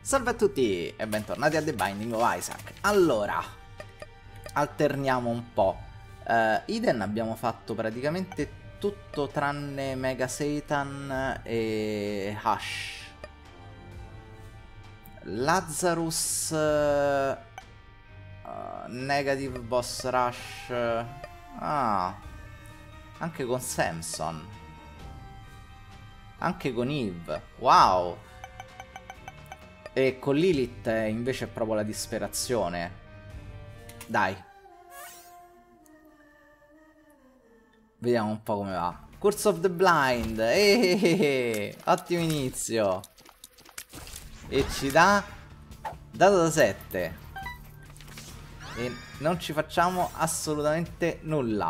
Salve a tutti e bentornati a The Binding of Isaac. Allora, alterniamo un po'. Eden abbiamo fatto praticamente tutto tranne Mega Satan e Hush. Lazarus, Negative Boss Rush. Anche con Samson. Anche con Eve. Wow. E con Lilith invece è proprio la disperazione. Dai. Vediamo un po' come va. Curse of the Blind. Ottimo inizio. E ci dà dato da 7. E non ci facciamo assolutamente nulla.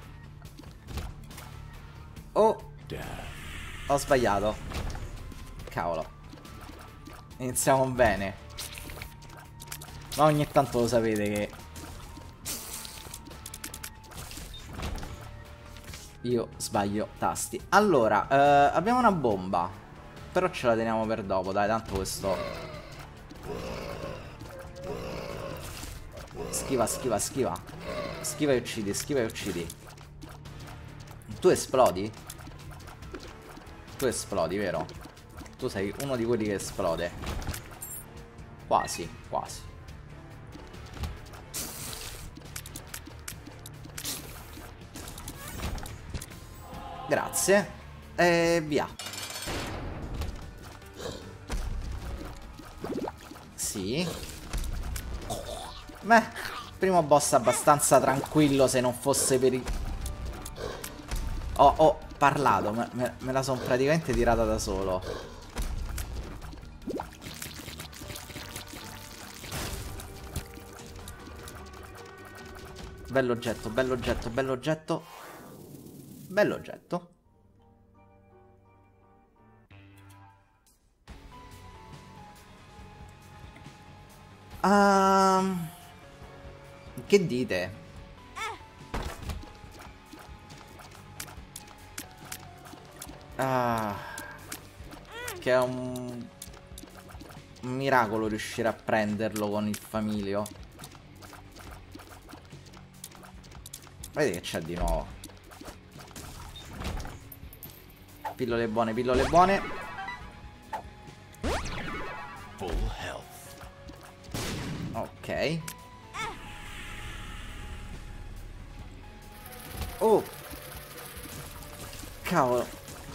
Oh, ho sbagliato. Cavolo. Iniziamo bene. Ma ogni tanto lo sapete che io sbaglio tasti. Allora, abbiamo una bomba, però ce la teniamo per dopo. Dai, tanto questo. Schiva, schiva, schiva. Schiva e uccidi, schiva e uccidi. Tu esplodi? Tu esplodi, vero? Tu sei uno di quelli che esplode. Quasi, quasi. Grazie. E via. Sì. Beh, primo boss abbastanza tranquillo se non fosse per i... Ho parlato, me la sono praticamente tirata da solo. Bell'oggetto, bell'oggetto, bell'oggetto. Bell'oggetto. Che dite? Che è un miracolo riuscire a prenderlo con il famiglio. Vedi che c'è di nuovo. Pillole buone, pillole buone. Ok. Oh, cavolo.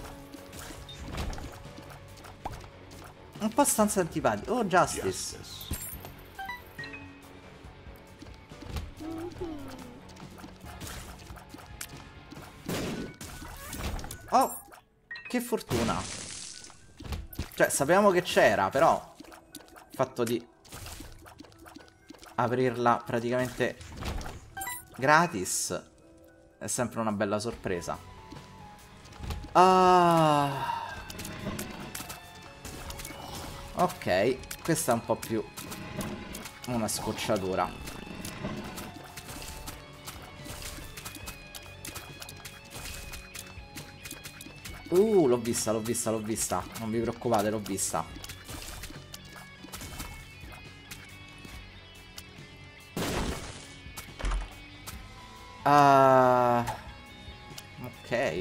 Un po' stanza antipatico. Oh, Justice. Oh, che fortuna. Cioè, sapevamo che c'era, però il fatto di aprirla praticamente gratis è sempre una bella sorpresa. Ok, questa è un po' più una scocciatura. L'ho vista, l'ho vista, l'ho vista. Non vi preoccupate, l'ho vista. Ok.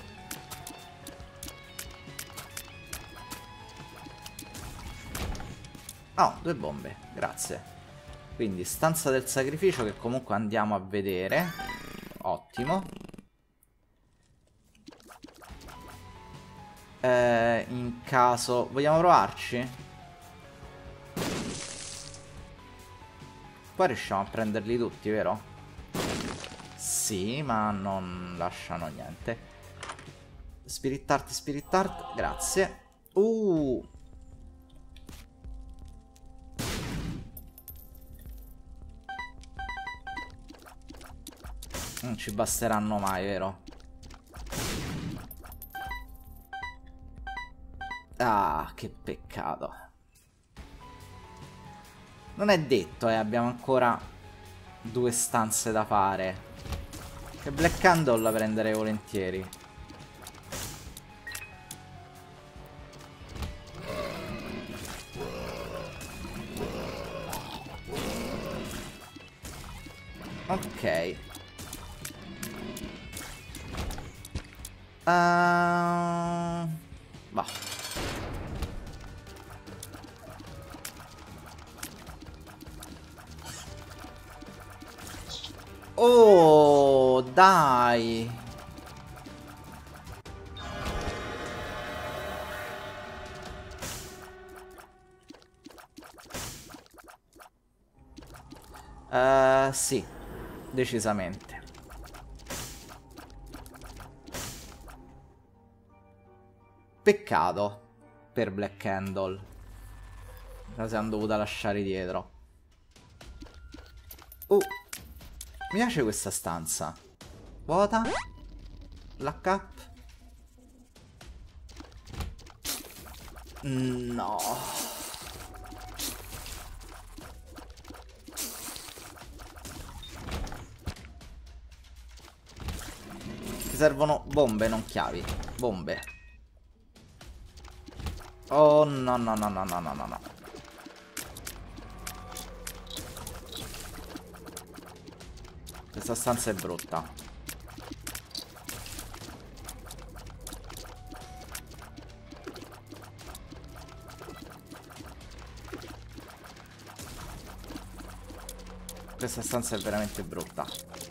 Oh, 2 bombe, grazie. Quindi stanza del sacrificio che comunque andiamo a vedere. Ottimo. In caso... Vogliamo provarci? Qua riusciamo a prenderli tutti, vero? Sì, ma non lasciano niente. Spirit Art, grazie. Non ci basteranno mai, vero? Ah, che peccato. Non è detto, abbiamo ancora 2 stanze da fare. Che Black Candle la prenderei volentieri. Ok. Va. Oh, dai. Sì, decisamente. Peccato per Black Candle. La siamo dovuta lasciare dietro. Mi piace questa stanza. Vuota. Lock up. No. Ti servono bombe, non chiavi. Bombe. Oh no no no no no no no no. Questa stanza è brutta. Questa stanza è veramente brutta.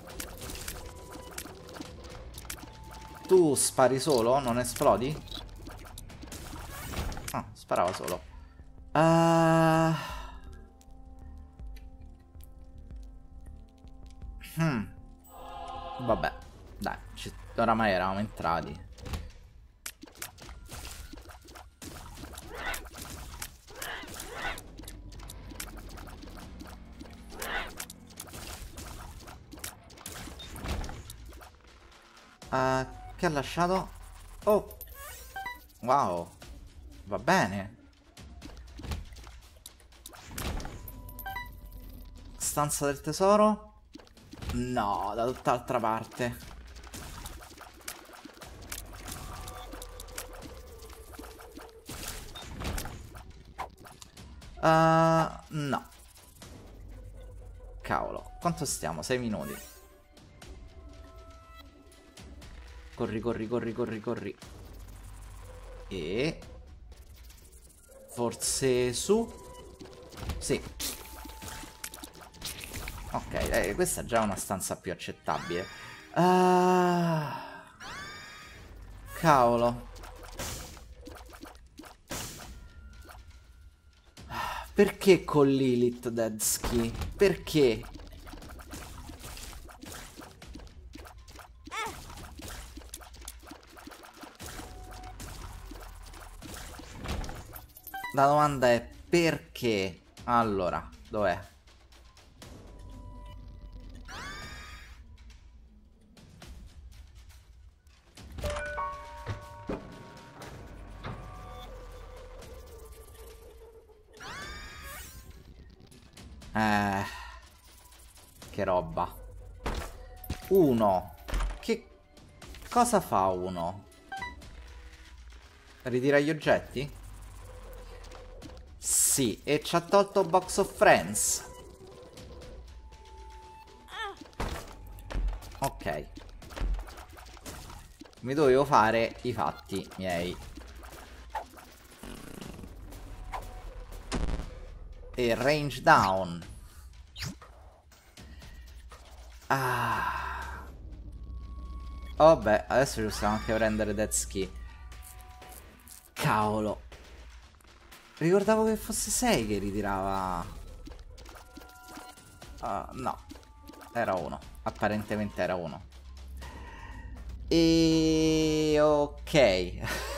Tu spari solo? Non esplodi? Ah, sparava solo. Vabbè, dai, oramai eravamo entrati. Che ha lasciato? Oh! Wow! Va bene! Stanza del tesoro? No, da tutt'altra parte. No. Cavolo, quanto stiamo? 6 minuti. Corri, corri, corri, corri, corri. E... forse su? Sì. Ok, questa è già una stanza più accettabile. Cavolo. Perché con Lilith Deadsky? Perché? La domanda è perché? Allora, dov'è? Che roba. Uno. Che cosa fa uno? Ritira gli oggetti? Sì, e ci ha tolto Box of Friends. Ok. Mi dovevo fare i fatti miei. E range down. Vabbè, adesso ci possiamo anche prendere Deadsky. Cavolo. Ricordavo che fosse 6 che ritirava. No. Era 1. Apparentemente era 1. E... ok.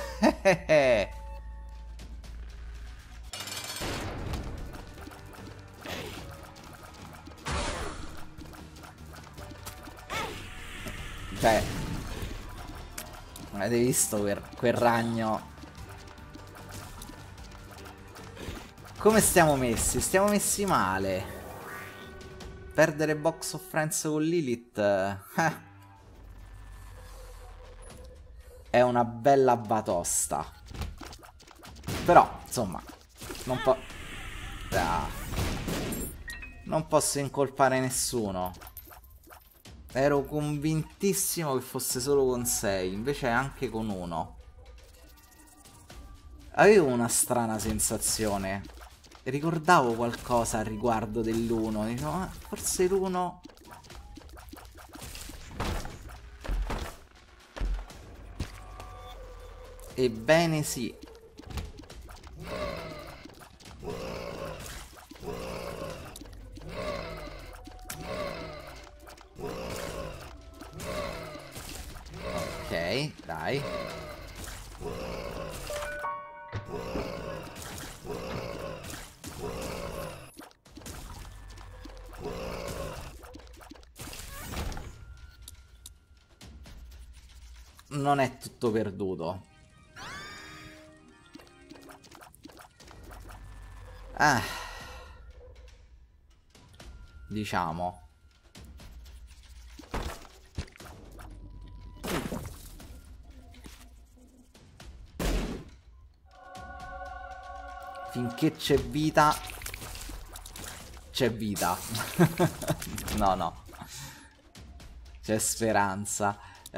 Cioè, avete visto quel ragno? Come stiamo messi? Stiamo messi male. Perdere Box of Friends con Lilith è una bella batosta. Però, insomma, non posso incolpare nessuno. Ero convintissimo che fosse solo con 6, invece è anche con 1. Avevo una strana sensazione. Ricordavo qualcosa a riguardo dell'1. Dicevo, ma forse l'1... Ebbene sì. Ok, dai. Non è tutto perduto. Diciamo. Finché c'è vita, c'è vita. No, no. C'è speranza.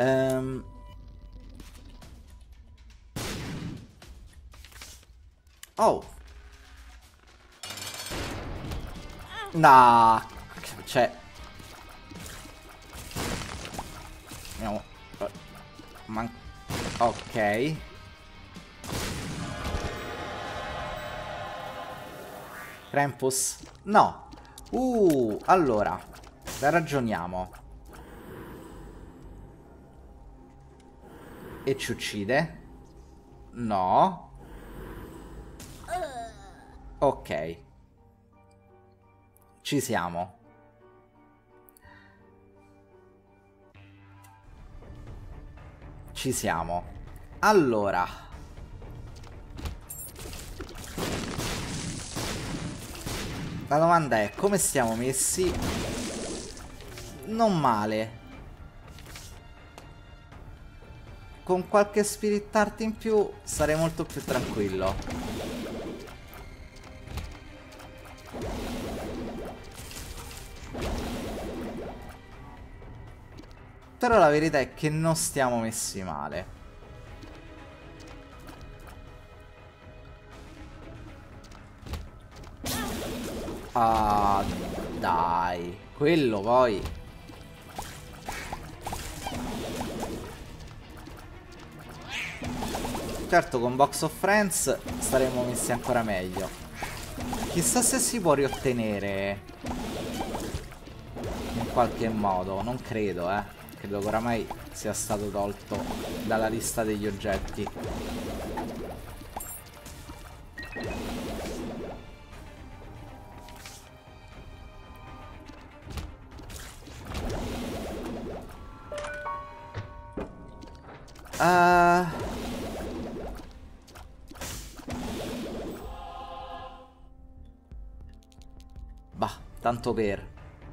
Oh. No. Cioè. Andiamo. Ok. Krampus? No. Allora. Ragioniamo. E ci uccide? No. Ok. Ci siamo. Ci siamo. Allora. La domanda è, come stiamo messi? Non male. Con qualche spirit art in più sarei molto più tranquillo. Però la verità è che non stiamo messi male. Ah, dai. Quello poi. Certo, con Box of Friends staremmo messi ancora meglio. Chissà se si può riottenere in qualche modo. Non credo, credo che oramai sia stato tolto dalla lista degli oggetti. Bah, tanto per.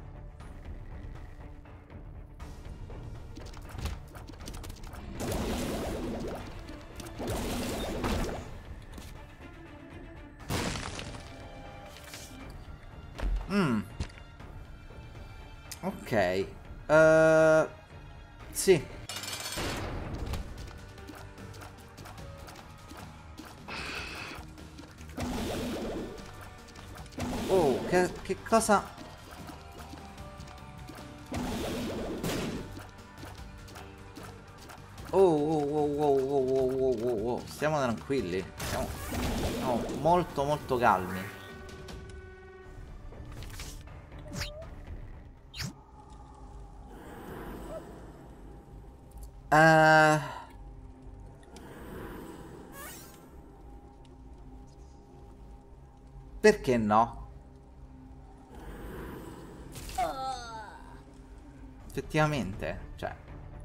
Ok. Sì. Oh, che cosa? Oh. Stiamo tranquilli. Stiamo molto molto calmi. Perché no? Effettivamente, cioè.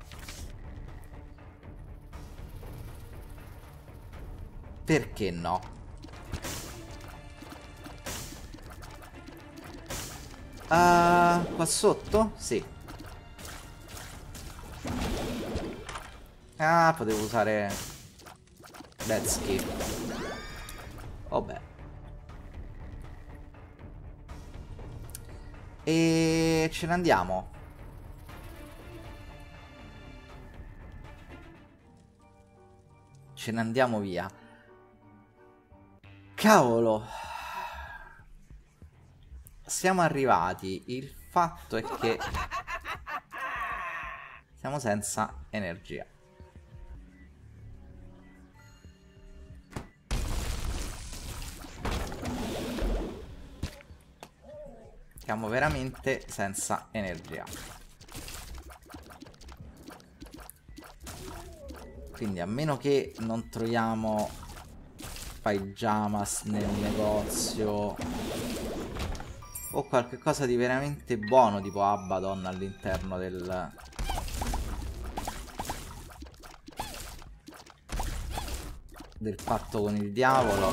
Perché no? Qua sotto? Sì. Ah, potevo usare Dead Skip. Vabbè. E ce ne andiamo. ce ne andiamo via. Cavolo. Siamo arrivati. Il fatto è che siamo senza energia. Siamo veramente senza energia. Quindi a meno che non troviamo pajamas nel negozio o qualche cosa di veramente buono tipo Abaddon all'interno del patto con il diavolo,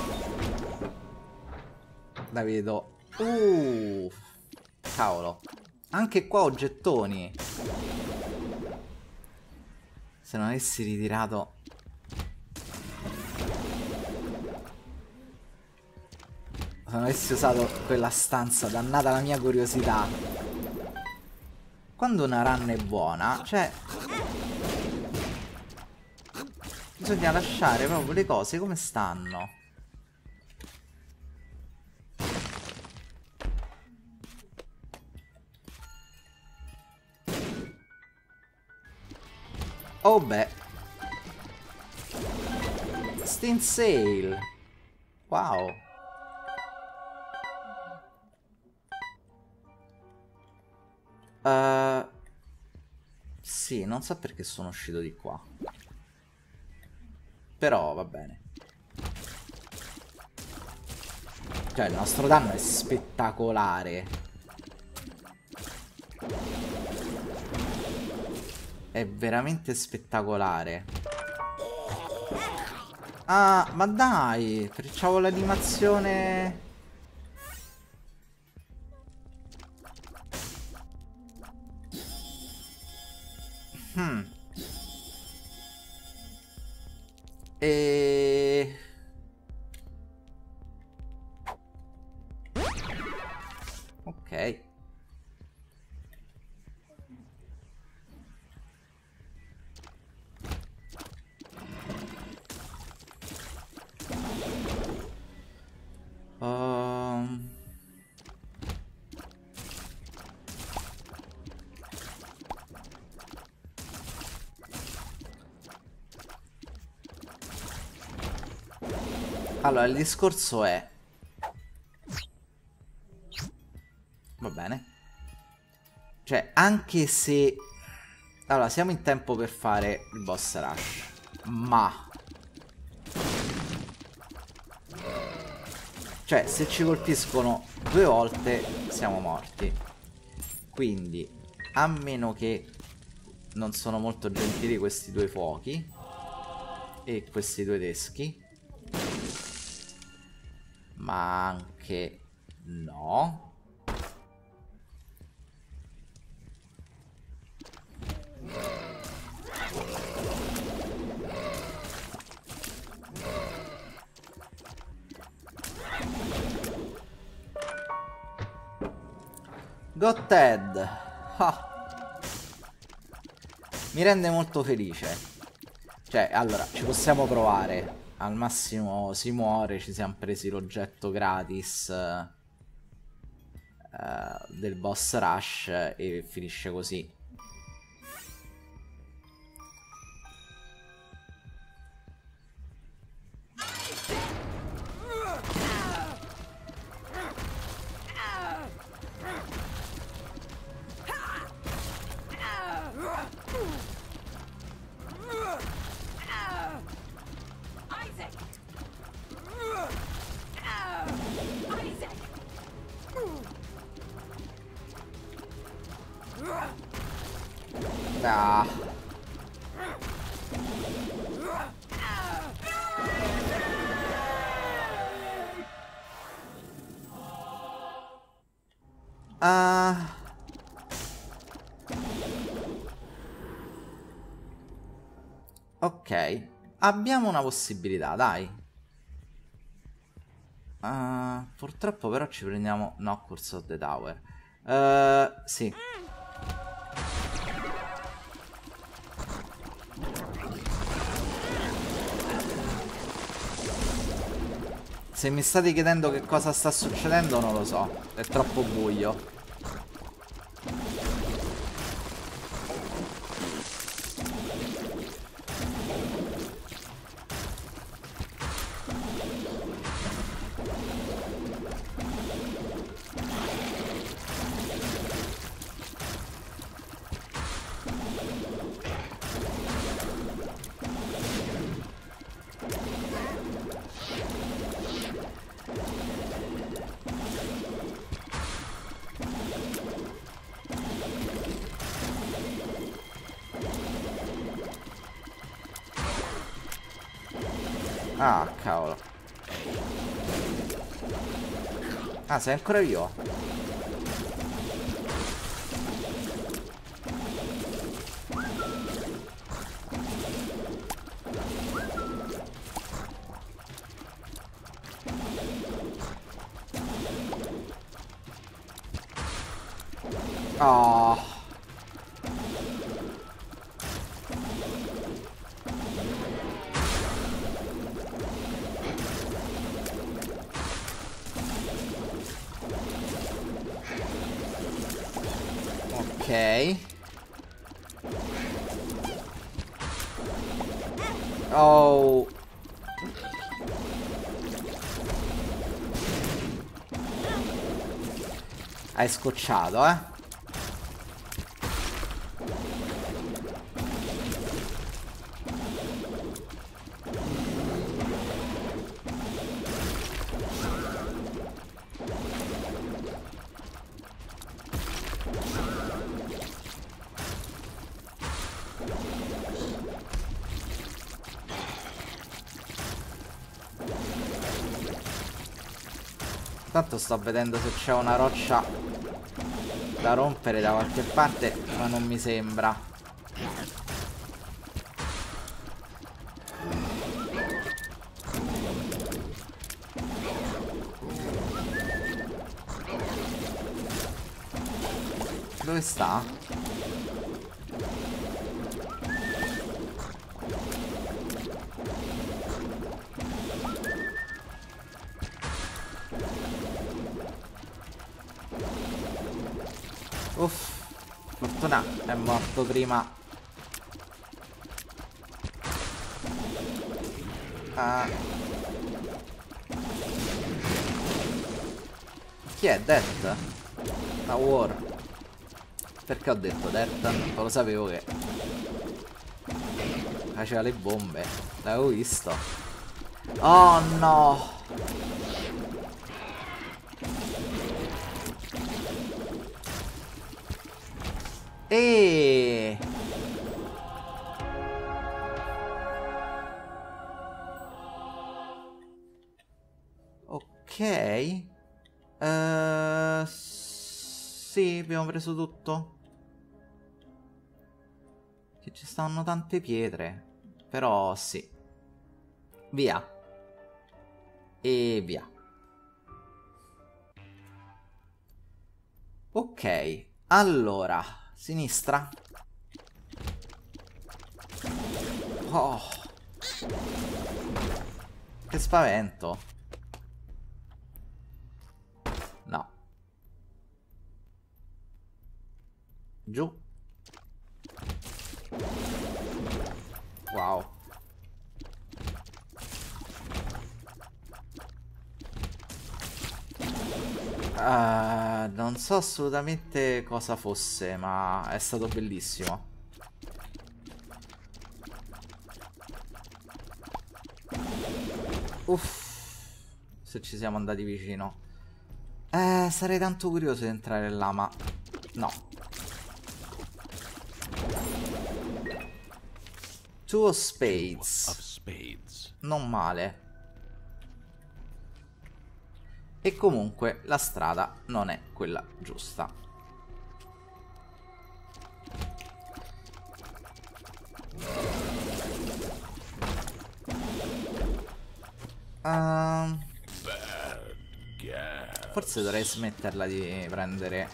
la vedo. Cavolo, anche qua ho gettoni. Se non avessi ritirato, se non avessi usato quella stanza, dannata la mia curiosità. Quando una run è buona, cioè bisogna lasciare proprio le cose come stanno. Oh beh. Steam Sale. Wow. Sì, non so perché sono uscito di qua. Però va bene. Cioè il nostro danno è spettacolare. È veramente spettacolare. Ah, ma dai, facciamo l'animazione. E... ok. Allora, il discorso è... va bene. Cioè, anche se... allora, siamo in tempo per fare il boss rush. Ma... cioè, se ci colpiscono 2 volte, siamo morti. Quindi, a meno che non sono molto gentili questi 2 fuochi e questi 2 teschi, ma anche no. Got Ted. Ah. Mi rende molto felice. Cioè, allora, ci possiamo provare. Al massimo si muore, ci siamo presi l'oggetto gratis del boss rush e finisce così. Ah. Ok, abbiamo una possibilità, dai. Purtroppo però ci prendiamo... no, Curse of the Tower. Sì. Se mi state chiedendo che cosa sta succedendo non lo so. È troppo buio. Ah, cavolo. Ah, sei ancora vivo? Oh. Ok. Oh. Hai scocciato, eh? Tanto sto vedendo se c'è una roccia da rompere da qualche parte, ma non mi sembra. Dove sta? Uff, fortuna è morto prima. Ah. Chi è Death? La War. Perché ho detto Death? Non lo sapevo che faceva le bombe. L'avevo visto. Oh no. E ok. Sì, abbiamo preso tutto. Che ci stanno tante pietre. Però sì. Via. E via. Ok. Allora, sinistra. Oh. Che spavento. No. Giù. Wow. Non so assolutamente cosa fosse, ma è stato bellissimo. Uff. Se ci siamo andati vicino. Sarei tanto curioso di entrare là, ma no. Two of spades. Non male. E comunque la strada non è quella giusta. Forse dovrei smetterla di prendere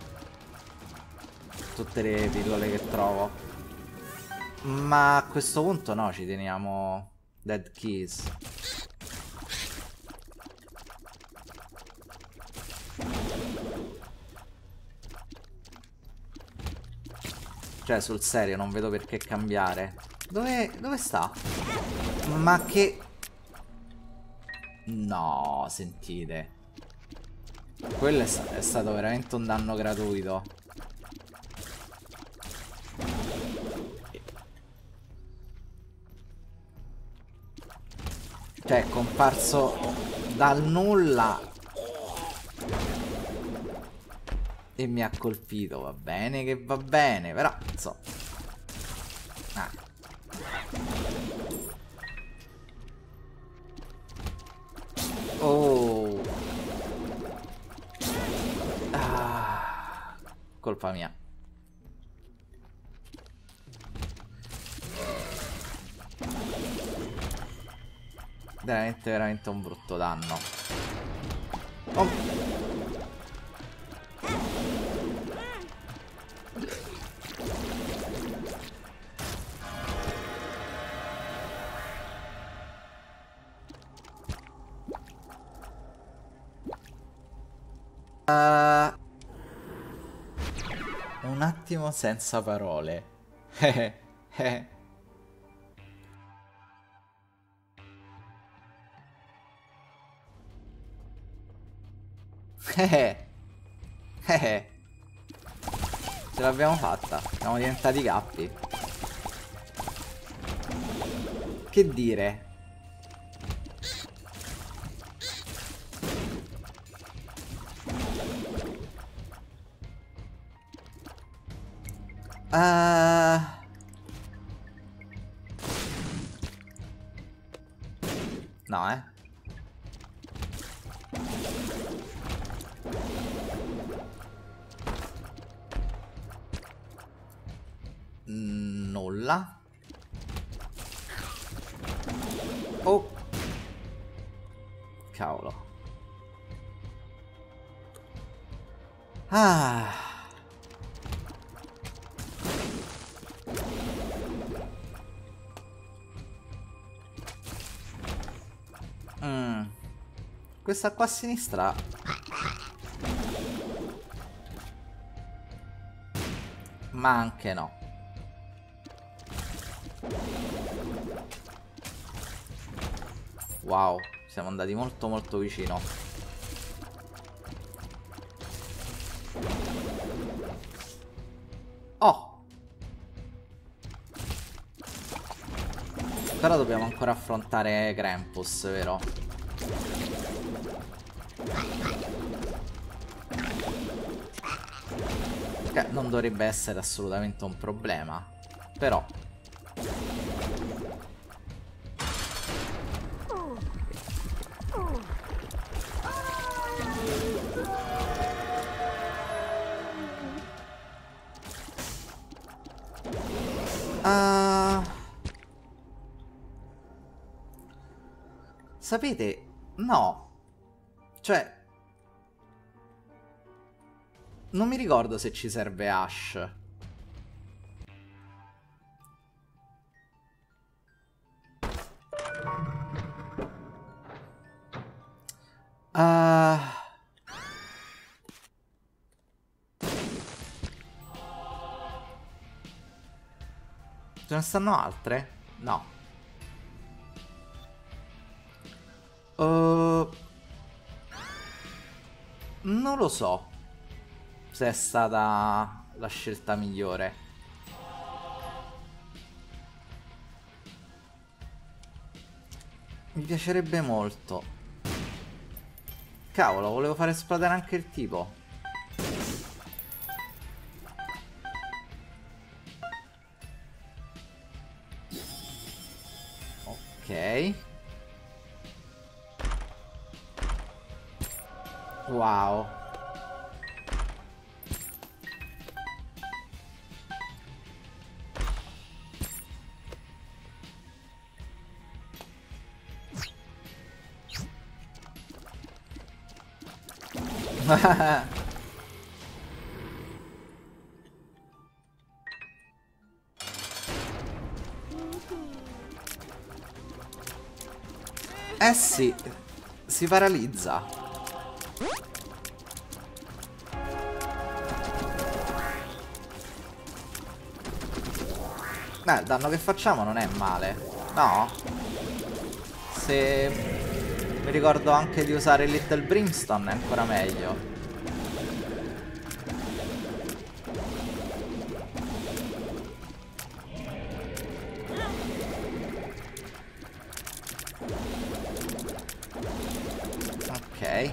tutte le pillole che trovo. Ma a questo punto no, ci teniamo Dead Keys. Cioè, sul serio, non vedo perché cambiare. Dove sta? Ma che... No, sentite. Quello è stato veramente un danno gratuito. Cioè, è comparso dal nulla e mi ha colpito. Va bene che va bene, però, insomma. Ah. Oh. Ah. Colpa mia. Veramente un brutto danno. Oh. Un attimo senza parole. Ce l'abbiamo fatta. Siamo diventati cappi. Che dire? No, nulla. Oh. Cavolo. Ah. Questa qua a sinistra. Ma anche no. Wow, siamo andati molto vicino. Oh. Però dobbiamo ancora affrontare Krampus, vero? Che non dovrebbe essere assolutamente un problema. Però sapete? No. Cioè, non mi ricordo se ci serve Ash. Ce ne stanno altre? No. Non lo so se è stata la scelta migliore. Mi piacerebbe molto. Cavolo, volevo far esplodere anche il tipo. Ok. Wow. Eh sì, si paralizza. Il danno che facciamo non è male. No? Se mi ricordo anche di usare Little Brimstone è ancora meglio. Ok.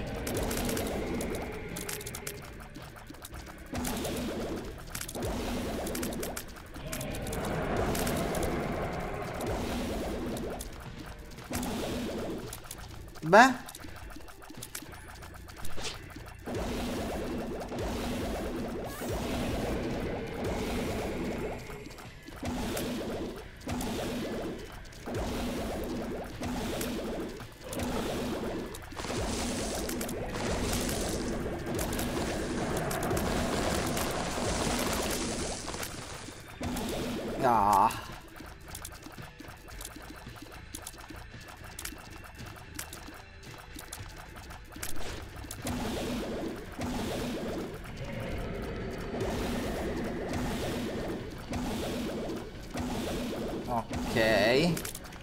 Beh. Ah. Ok.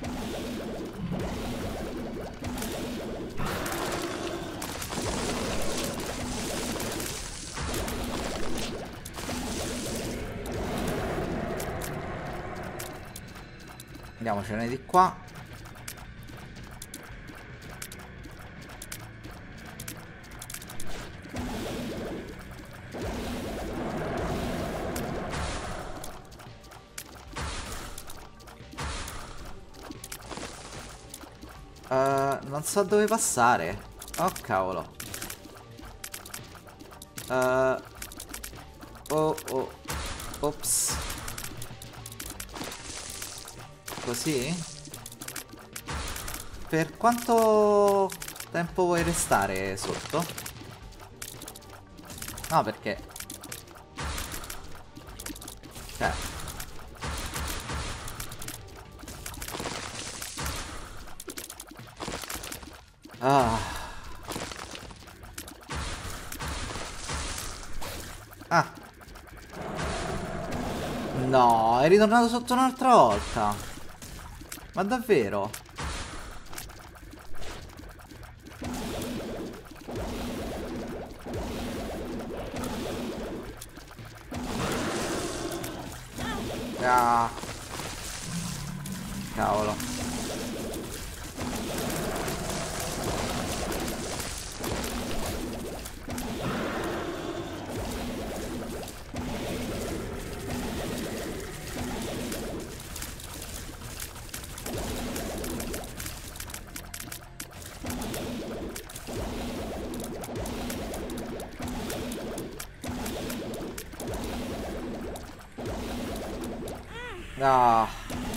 Andiamocene di qua. Non so dove passare. Oh cavolo. Oh. Ops. Così? Per quanto tempo vuoi restare sotto? No, perché... Cioè... Ah. Ah. No, è ritornato sotto un'altra volta. Ma davvero? Ah. Cavolo. Ah.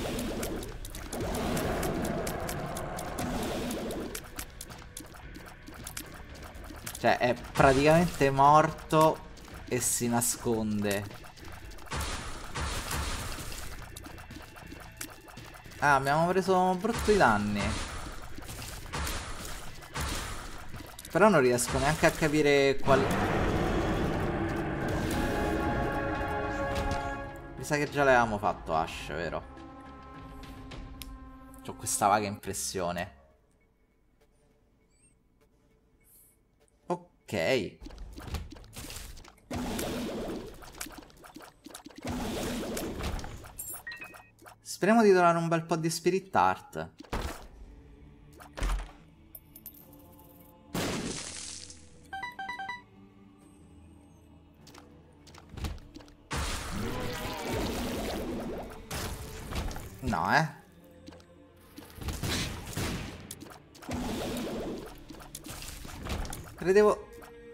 Cioè, è praticamente morto e si nasconde. Ah, abbiamo preso brutti danni. Però non riesco neanche a capire qual... Mi sa che già l'avevamo fatto Ash, vero? C'ho questa vaga impressione. Ok. Speriamo di trovare un bel po' di Spirit Art. No, Credevo...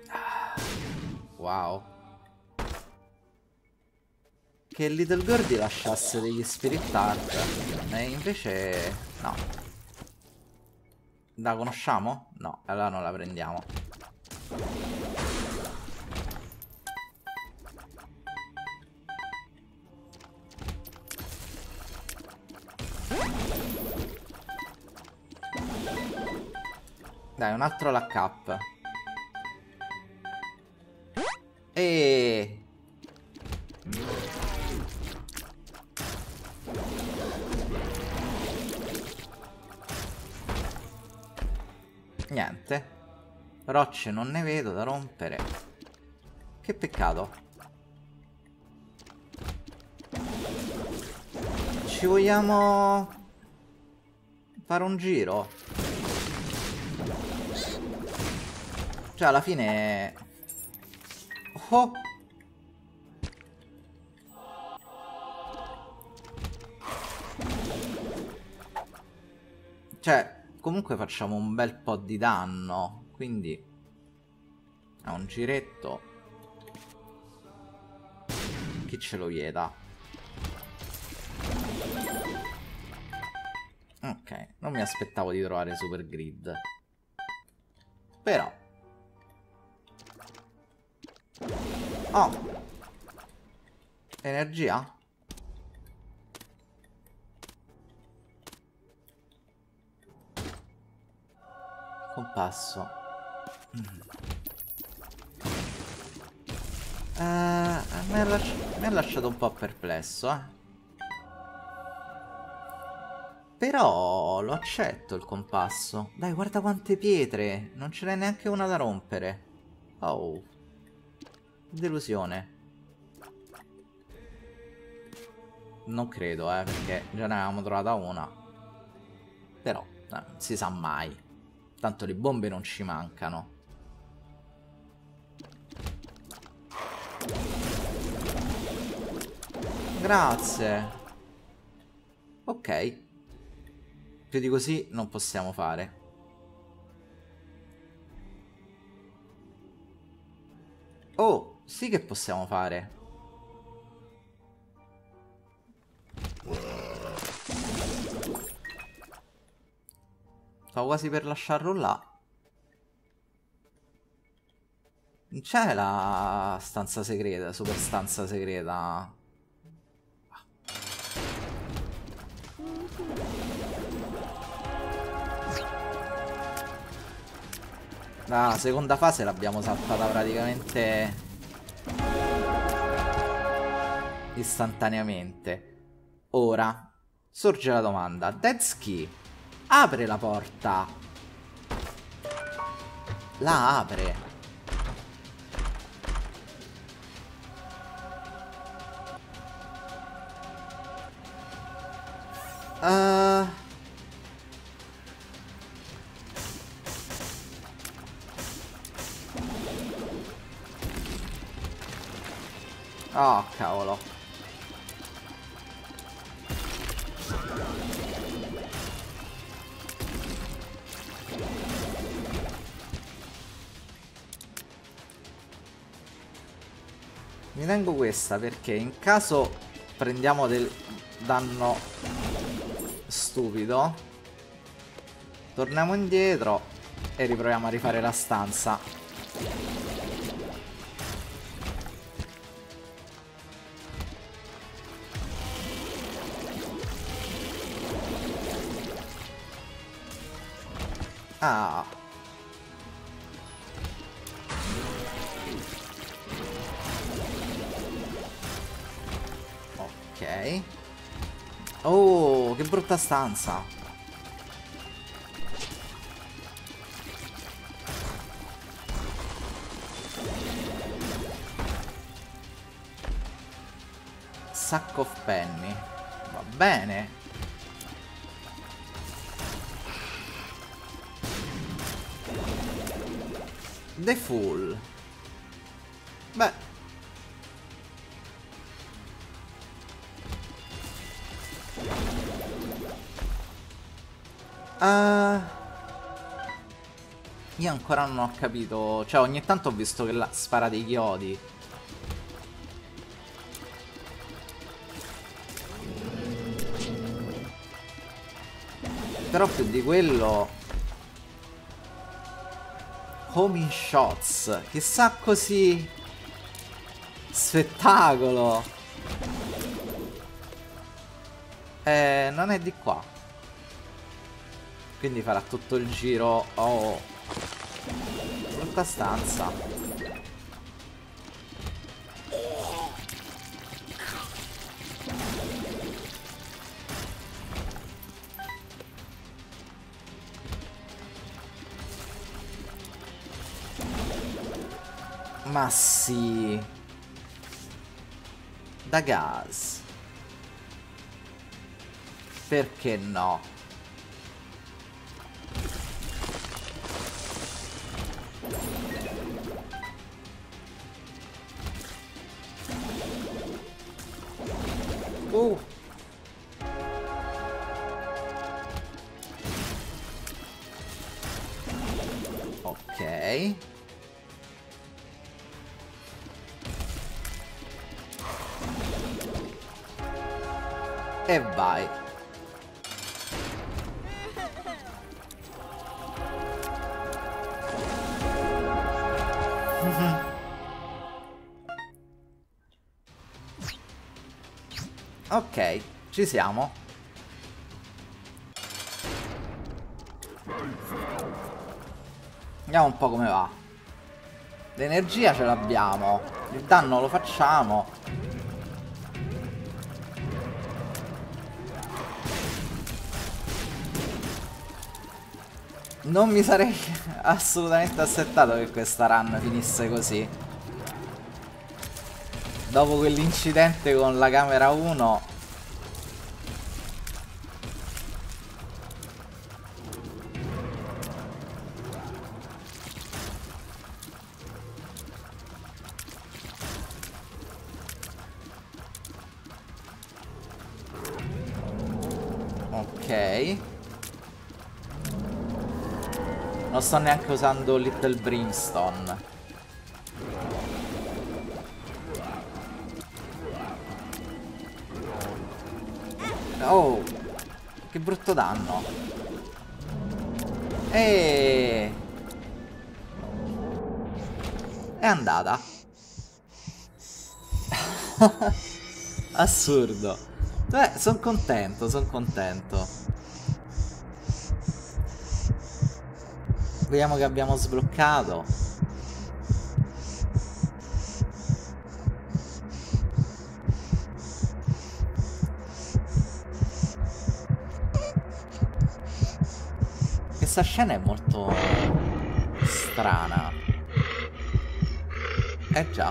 Wow. Che Little Birdie lasciasse degli Spirit Art. E invece... no. La conosciamo? No, allora non la prendiamo. Dai, un altro luck up. E Niente. Rocce non ne vedo da rompere. Che peccato. Ci vogliamo fare un giro? Cioè alla fine... Oh! Cioè, comunque facciamo un bel po' di danno. Quindi... a un giretto. Chi ce lo vieta? Ok, non mi aspettavo di trovare Super Grid. Però... oh! Energia? Compasso. Mi ha lasciato un po' perplesso, eh. Però lo accetto il compasso. Dai, guarda quante pietre. Non ce n'è neanche una da rompere. Oh. Delusione. Non credo, perché già ne avevamo trovata una. Però, non si sa mai. Tanto le bombe non ci mancano. Grazie. Ok. Più di così non possiamo fare. Oh, sì che possiamo fare. Stavo quasi per lasciarlo là. C'è la stanza segreta, super stanza segreta. La seconda fase l'abbiamo saltata praticamente istantaneamente. Ora sorge la domanda: Death's Key apre la porta? La apre. Oh, cavolo. Mi tengo questa perché in caso prendiamo del danno stupido, torniamo indietro e riproviamo a rifare la stanza. Ah. Ok. Oh, che brutta stanza. Sack of penny. Va bene. The Fool. Beh. Io ancora non ho capito. Cioè, ogni tanto ho visto che spara dei chiodi. Però più di quello... Homing shots. Chissà così... Spettacolo. Non è di qua. Quindi farà tutto il giro. Oh. Brutta stanza. Ma sì. Da gas. Perché no? Uh. Ok. E vai. Ok, ci siamo. Vediamo un po' come va. L'energia ce l'abbiamo. Il danno lo facciamo. Non mi sarei assolutamente aspettato che questa run finisse così. Dopo quell'incidente con la camera 1. Ok. Non sto neanche usando Little Brimstone. Oh, che brutto danno. E è andata. Assurdo. Beh, sono contento, sono contento. Vediamo che abbiamo sbloccato. Questa scena è molto strana. Eh già.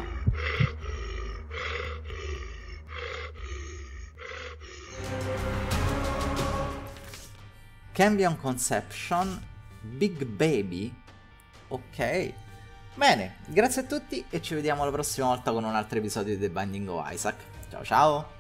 Cambion Conception, Big Baby. Ok. Bene, grazie a tutti e ci vediamo la prossima volta con un altro episodio di The Binding of Isaac. Ciao ciao.